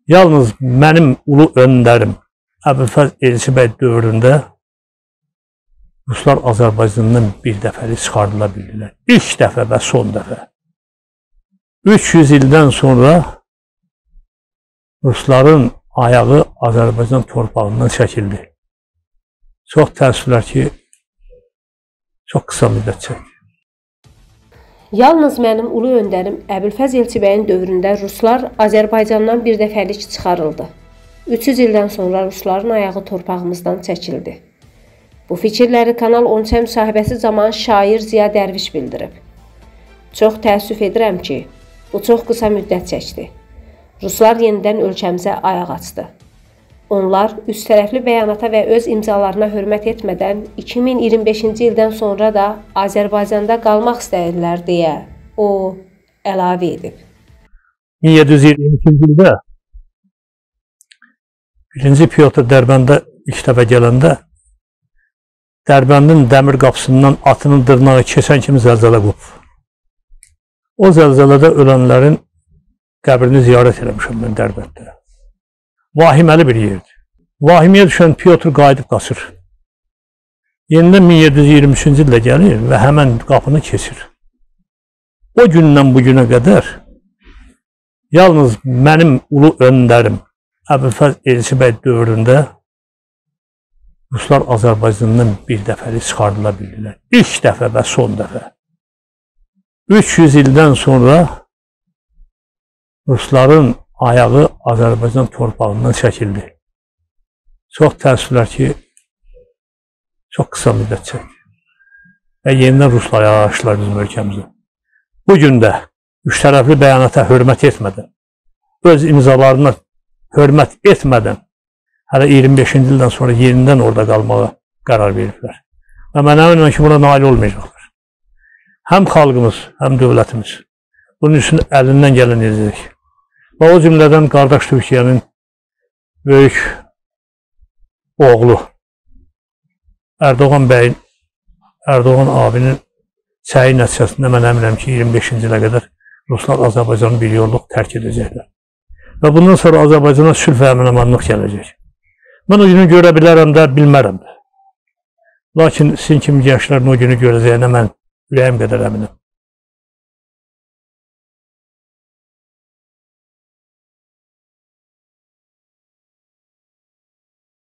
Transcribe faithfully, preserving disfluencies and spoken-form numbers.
Yalnız mənim ulu öndərim Əbülfəz Elçibəy dövründə Ruslar Azərbaycandan bir dəfəlik çıxardıla bildilər. İlk dəfə və son dəfə. üç yüz ildən sonra Rusların ayağı Azərbaycan torpağından çəkildi. Çox təəssüflər ki, çox qısa müddət çəkdi. Yalnız mənim ulu öndərim Əbülfəz Elçibəyin dövründə Ruslar Azərbaycandan bir dəfəlik çıxarıldı. üç yüz ildən sonra Rusların ayağı torpağımızdan çəkildi. Bu fikirləri Kanal on üçə müsahibəsi zamanı şair Ziya Dərviş bildirib. Çox təəssüf edirəm ki, bu çox qısa müddət çəkdi. Ruslar yenidən ölkəmizə ayaq açdı. Onlar üst tərəfli bəyanata və öz imzalarına hörmət etmədən iki min iyirmi beşinci ildən sonra da Azərbaycanda qalmaq istəyirlər deyə o əlavə edib. min yeddi yüz iyirmi ikinci ildə birinci Pyotr Dərbəndə ilk dəfə gələndə Dərbəndin dəmir qapısından atının dırnağı keçən kimi zəlzələ qopub. O zəlzələdə ölənlərin qəbrini ziyarət eləmişəm mən Dərbənddə. Vahiməli bir yerdir. Vahimiyə düşən Pyotr qayıdıb qaçır. Yenidən min yeddi yüz iyirmi üçüncü ildə gəlir və həmən qapını keçir. O gündən bu günə qədər yalnız mənim ulu öndərim Əbülfəz Elçibəy dövründə Ruslar Azərbaycandan bir dəfəlik çıxardıla bildilər. İlk dəfə və son dəfə. üç yüz ildən sonra Rusların ayağı Azərbaycan torpağından çəkildi. Çox təəssüflər ki, çox qısa müddət çəkdi. Və yenidən Ruslar ayağı açdılar bizim ölkəmizə. Bugün də üç tərəfli bəyanata hörmət etmədən, öz imzalarına hörmət etmədən, hələ iyirmi beşinci ildən sonra yenidən orada qalmağa qərar veriblər. Və mən əminəm ki, buna nail olmayacaqlar. Həm xalqımız, həm dövlətimiz bunun üçün əlindən gələn edəcək. Və o cümlədən qardaş Türkiyənin böyük oğlu Erdoğan bəyin, Erdoğan abinin çəyi nəticəsində mən əminəm ki, iyirmi beşinci ilə qədər Ruslar Azərbaycanı bir yolluq tərk edəcəklər. Və bundan sonra Azərbaycana sülh və əmin-amanlıq gələcək. Mən o günü görə bilərəm də, bilmərəm də. Lakin sizin kimi gənclərin o günü görəcəyinə mən ürəyim qədər əminəm.